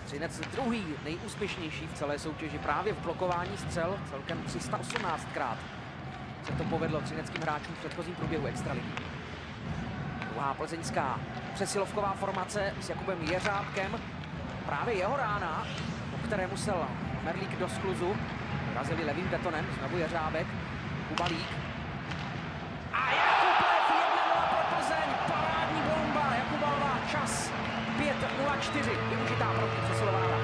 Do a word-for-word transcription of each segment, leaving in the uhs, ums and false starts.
Třinec druhý nejúspěšnější v celé soutěži právě v blokování střel, celkem tři sta osmnáctkrát se to povedlo třineckým hráčům v předchozím průběhu extraligy. Druhá plzeňská přesilovková formace s Jakubem Jeřábkem. Právě jeho rána, po které musel Merlík do skluzu, razili levým betonem, znovu Jeřábek, Kubalík. A Jakub Lev, jedna nula pro Plzeň, parádní bomba, Jakubalová, čas pět nula čtyři, využitá proti přesilována.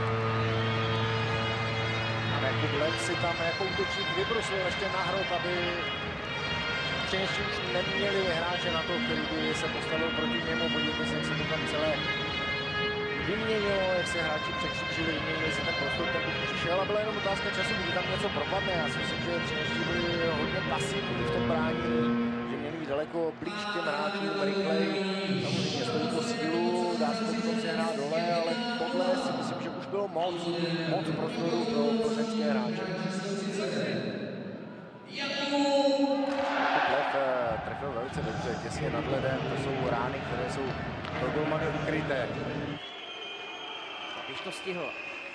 A Jakub Lev si tam jako útočník vybrusil ještě na hrob, aby Třinečtí už neměli hráče na to, který by se postavil proti němu. Podívejte se, jak se to tam celé vyměnilo, jak se hráči překřičili, vyměnili se ten prostor, ten buď přišel a byla jenom otázka času, kdy tam něco propadne. Já si myslím, že Třinečtí byli hodně pasivní v tom brání, že měli být daleko blíž k těm hráčům, rychleji, samozřejmě stojí to sílu, dá se to potom se hrát dole, ale tohle si myslím, že už bylo moc, moc prostoru pro plzeňské hráče. Trefil velice dobře, těsně nad ledem, to jsou rány, které jsou do golmany ukryté. Když to stihl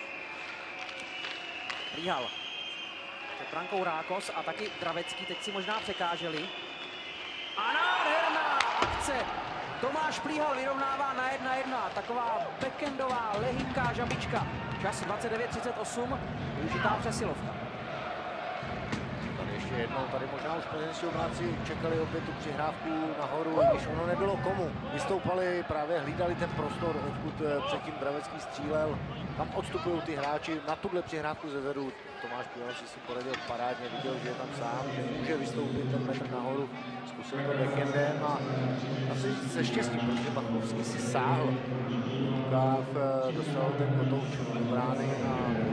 Plíhal před brankou Rákos a taky Dravecký, teď si možná překáželi. A nádherná akce! Tomáš Plíhal vyrovnává na jedna jedna, taková backendová, lehynká žabička. Čas dvacet devět třicet osm, využitá přesilovka. Ještě jednou, tady možná už plzeňští obránci čekali opět tu přihrávku nahoru, když ono nebylo komu. Vystoupali, právě hlídali ten prostor, odkud předtím Dravecký střílel. Tam odstupují ty hráči na tuhle přihrávku ze zadu. Tomáš Plíhal si s tím poradil parádně, viděl, že je tam sám, že může vystoupit ten metr nahoru. Zkusil to backendem a asi se štěstím, protože Machovský si sáhl. Káv dostal ten kotouč do brány a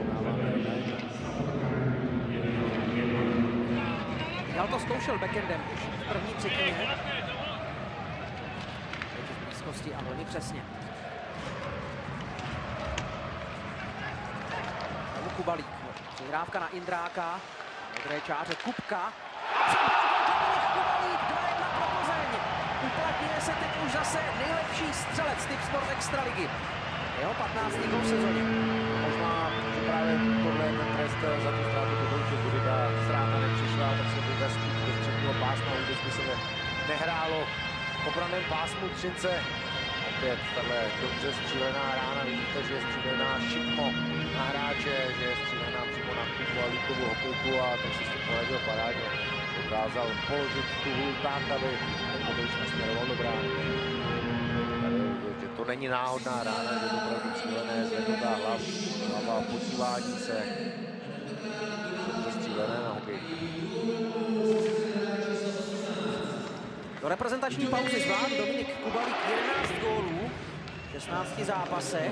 Plíhal to zkoušel backendem už v první třetině. Teď v blízkosti a velmi přesně. Tomu Kubalík. Přihrávka na Indráka. Modré čáře Kupka. Kubalík, dva jedna pro Plzeň. Uplatňuje se teď už zase nejlepší střelec Tipsport extraligy. Jeho patnáctý gól v sezóně. Možná, že právě tohle je ten trest za tu ztrátu toho, že bude ta ztráta nepřišla, tak se vůbec do středního pásma, vůbec by se nehrálo v obranném pásmu Třince. Opět tahle dobře střílená rána, vidíte, že je střílená šikmo na hráče, že je střílená přímo na Kubu a Líkovu hokejku a tak si s tím poradil parádně. Dokázal položit tu hůl tak, aby ten podouč nasměroval do brány. Že to není náhodná rána, že to opravdu cílené, zvednutá hlav, hlava, podívání se. Dobře střílené na hokej. Do reprezentační pauzy zvládl Dominik Kubalík jedenáct gólů v šestnácti zápasech.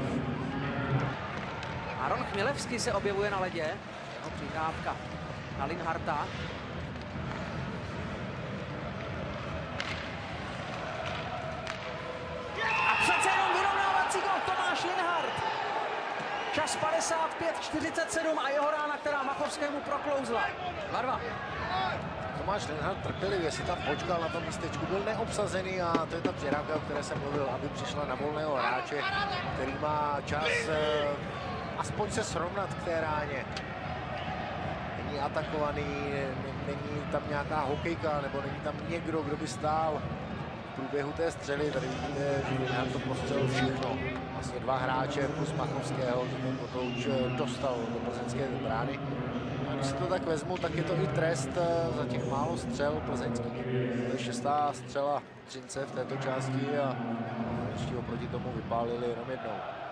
Aron Chmělevský se objevuje na ledě. Jeho přihrávka na Linharta. A přece jenom vyrovnávací gól Tomáš Linhart. Čas padesát pět čtyřicet sedm a jeho rána, která Machovskému proklouzla. dva dva. Tomáš Linhart trpělivě si tam počkal na tom místečku, byl neobsazený a to je ta přihrávka, o které jsem mluvil, aby přišla na volného hráče, který má čas eh, aspoň se srovnat k té ráně. Není atakovaný, není tam nějaká hokejka, nebo není tam někdo, kdo by stál v průběhu té střely. Tady vidíme, že Linhart to postřelil všechno. Vlastně dva hráče plus Machovského, že ten kotouč dostal do plzeňské brány. A když si to tak vezmu, tak je to i trest za těch málo střel plzeňských. To je šestá střela Třince v této části a ještě oproti tomu vypálili jenom jednou.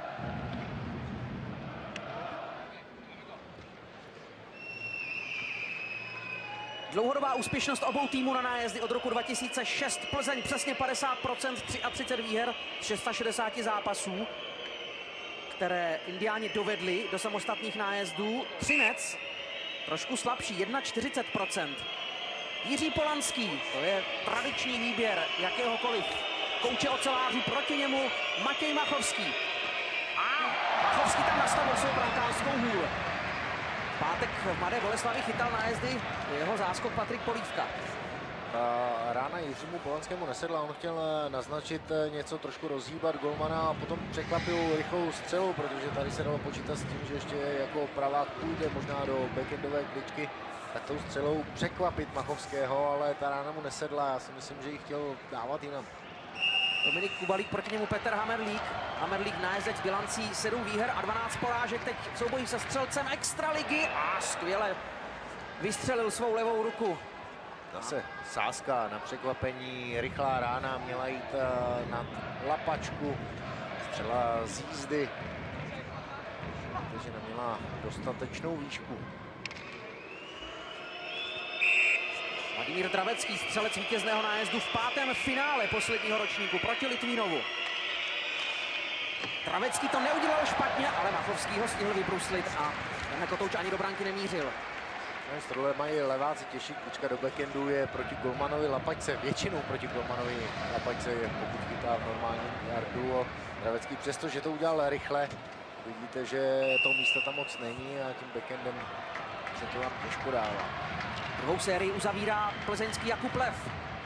Dlouhodobá úspěšnost obou týmů na nájezdy od roku dva tisíce šest. Plzeň přesně padesát procent, třicet tři výher z šedesáti šesti zápasů, které Indiáni dovedli do samostatných nájezdů. Třinec trošku slabší, čtyřicet jedna procent. Jiří Polanský, to je tradiční výběr jakéhokoliv kouče ocelářů, proti němu Matěj Machovský. A Machovský tam nastavil svou brankářskou hůl. V pátek v Mladé Boleslavi chytal nájezdy jeho záskok Patrik Polívka. Ta rána Jiřímu Polanskému nesedla, on chtěl naznačit něco, trošku rozhýbat golmana a potom překvapil rychlou střelu, protože tady se dalo počítat s tím, že ještě jako pravák půjde možná do backendové kličky, tak tou střelou překvapit Machovského, ale ta rána mu nesedla, já si myslím, že ji chtěl dávat jinam. Dominik Kubalík, proti němu Petr Hammerlík. Hammerlík nájezdec s bilancí sedm výher a dvanáct porážek, teď v souboji se střelcem extraligy a skvěle vystřelil svou levou ruku. Zase sázka na překvapení, rychlá rána, měla jít na lapačku, střela z jízdy, takže neměla dostatečnou výšku. Vladimír Dravecký, střelec vítězného nájezdu v pátém finále posledního ročníku proti Litvínovu. Dravecký to neudělal špatně, ale Machovský ho stihl vybruslit a ten Kotouč ani do branky nemířil. Z tohle mají leváci těžší, klička do backendu je proti golmanovi Lapačce, většinou proti golmanovi Lapačce je, pokud chytá v normálním yardu. Dravecký přesto, že to udělal rychle, vidíte, že toho místa tam moc není a tím backendem se to vám těžko dává. Druhou sérii uzavírá plzeňský Jakub Lev.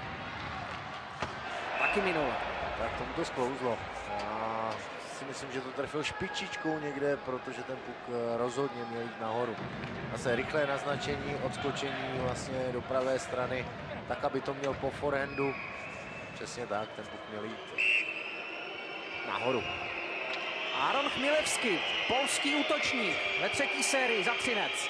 Taky minul. Tak tomu to sklouzlo. Já si myslím, že to trefil špičičkou někde, protože ten puk rozhodně měl jít nahoru. Zase rychlé naznačení, odskočení vlastně do pravé strany, tak, aby to měl po forehandu. Přesně tak, ten puk měl jít nahoru. Aaron Chmielewski, polský útočník ve třetí sérii za Třinec.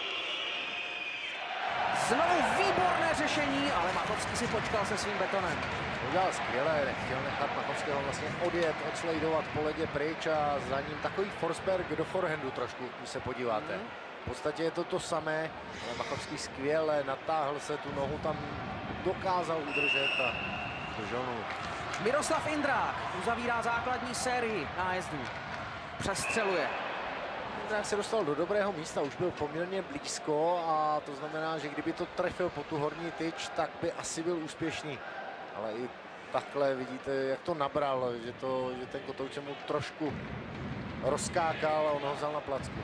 Znovu výborné řešení, ale Machovský si počkal se svým betonem. Udělal skvěle, nechtěl nechat Machovského vlastně odjet, odslajdovat po ledě pryč a za ním takový Forsberg do forehandu trošku, když se podíváte. Mm. V podstatě je to to samé, ale Machovský skvěle natáhl se, tu nohu tam dokázal udržet a dožonul. Miroslav Indrák uzavírá základní sérii nájezdů. Přestřeluje. Indrák se dostal do dobrého místa, už byl poměrně blízko a to znamená, že kdyby to trefil po tu horní tyč, tak by asi byl úspěšný. Ale i takhle vidíte, jak to nabral, že, to, že ten Kotouč mu trošku rozkákal a on ho vzal na placku.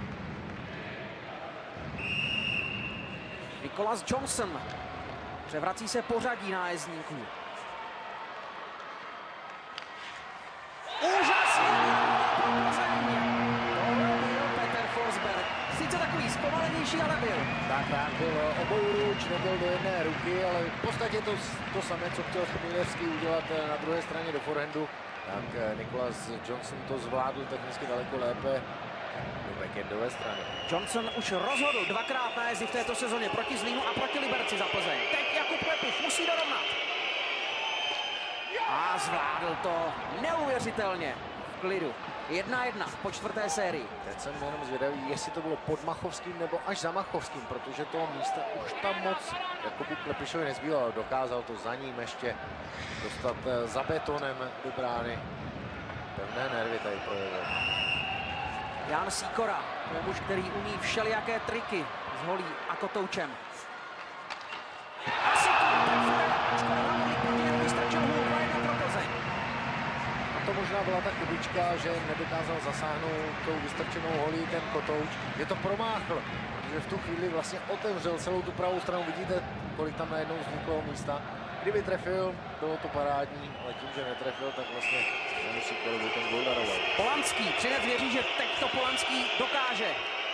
Nicholas Johnson. Převrací se pořadí nájezdníků. Úžasný! Petr Forsberg. Sice takový zpomalenější, ale byl. Tak, tak, byl obouruč, nebyl do jedné ruky, ale v podstatě to, to samé, co chtěl Chmielewski udělat na druhé straně do forehandu. Tak Nicholas Johnson to zvládl technicky daleko lépe do backendové strany. Johnson už rozhodl dvakrát nájezdy v této sezóně proti Zlínu a proti Liberci za Plzeň. Teď Jakub Lepuš musí dorovnat. A zvládl to neuvěřitelně v klidu. Jedna jedna po čtvrté sérii. Teď jsem jenom zvědavý, jestli to bylo pod Machovským nebo až za Machovským, protože toho místa už tam moc Jakubu Klepišovi nezbývalo. Dokázal to za ním ještě dostat za betonem do brány. Pevné nervy tady projevil. Jan Sýkora, to je muž, který umí všelijaké triky s Holí a Kotoučem. Asi a to možná byla ta chybička, že nedokázal zasáhnout tou vystrčenou holí ten Kotouč. Je to promáchl, protože v tu chvíli vlastně otevřel celou tu pravou stranu. Vidíte, kolik tam najednou vzniklo místa. Kdyby trefil, bylo to parádní, ale tím, že netrefil, tak vlastně nemusí by ten gól daroval. Polanský, Třinec věří, že teď to Polanský dokáže.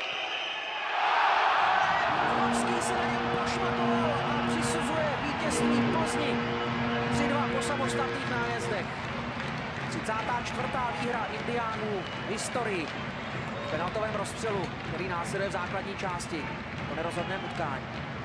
Polanský se na něm pošmatoval a přisuzuje vítězství Plzni. tři dva po samostatných nájezdech. třicátá čtvrtá výhra Indiánů v historii. V penaltovém rozstřelu, který následuje v základní části po nerozhodném utkání.